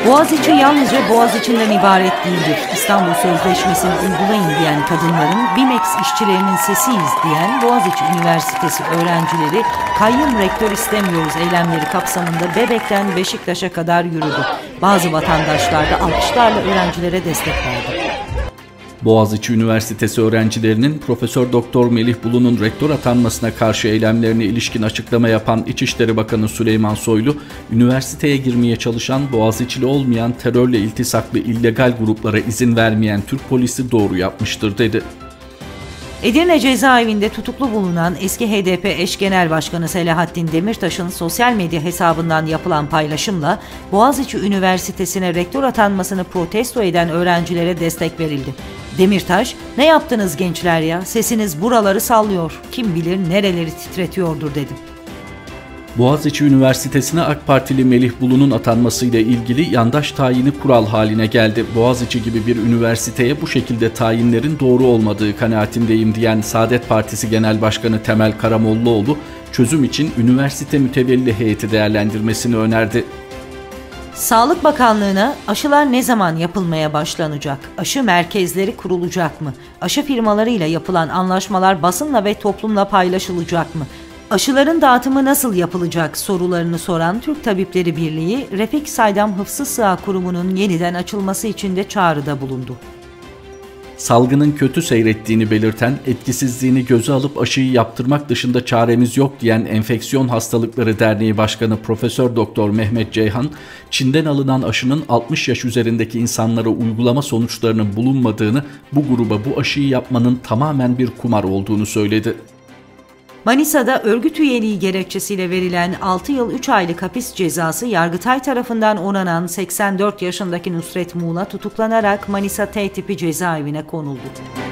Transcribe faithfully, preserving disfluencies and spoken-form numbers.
Boğaziçi yalnızca Boğaziçi'nden ibaret değildir. İstanbul Sözleşmesi'ni uygulayın diyen kadınların, BİMEX işçilerinin sesiyiz diyen Boğaziçi Üniversitesi öğrencileri kayyum rektör istemiyoruz eylemleri kapsamında Bebek'ten Beşiktaş'a kadar yürüdü. Bazı vatandaşlar da alkışlarla öğrencilere destek verdi. Boğaziçi Üniversitesi öğrencilerinin Profesör Doktor Melih Bulu'nun rektör atanmasına karşı eylemlerine ilişkin açıklama yapan İçişleri Bakanı Süleyman Soylu, üniversiteye girmeye çalışan Boğaziçi'li olmayan terörle iltisaklı illegal gruplara izin vermeyen Türk polisi doğru yapmıştır dedi. Edirne cezaevinde tutuklu bulunan eski H D P eş genel başkanı Selahattin Demirtaş'ın sosyal medya hesabından yapılan paylaşımla Boğaziçi Üniversitesi'ne rektör atanmasını protesto eden öğrencilere destek verildi. Demirtaş, "Ne yaptınız gençler ya? Sesiniz buraları sallıyor. Kim bilir nereleri titretiyordur" dedi. Boğaziçi Üniversitesi'ne AK Partili Melih Bulu'nun atanmasıyla ilgili yandaş tayini kural haline geldi. Boğaziçi gibi bir üniversiteye bu şekilde tayinlerin doğru olmadığı kanaatindeyim diyen Saadet Partisi Genel Başkanı Temel Karamollaoğlu, çözüm için üniversite mütevelli heyeti değerlendirmesini önerdi. Sağlık Bakanlığı'na aşılar ne zaman yapılmaya başlanacak? Aşı merkezleri kurulacak mı? Aşı firmalarıyla yapılan anlaşmalar basınla ve toplumla paylaşılacak mı? Aşıların dağıtımı nasıl yapılacak sorularını soran Türk Tabipleri Birliği, Refik Saydam Hıfzı Sıha Kurumu'nun yeniden açılması için de çağrıda bulundu. Salgının kötü seyrettiğini belirten, etkisizliğini göze alıp aşıyı yaptırmak dışında çaremiz yok diyen Enfeksiyon Hastalıkları Derneği Başkanı Profesör Doktor Mehmet Ceyhan, Çin'den alınan aşının altmış yaş üzerindeki insanlara uygulama sonuçlarının bulunmadığını, bu gruba bu aşıyı yapmanın tamamen bir kumar olduğunu söyledi. Manisa'da örgüt üyeliği gerekçesiyle verilen altı yıl üç aylık hapis cezası Yargıtay tarafından onanan seksen dört yaşındaki Nusret Muğla tutuklanarak Manisa T tipi cezaevine konuldu.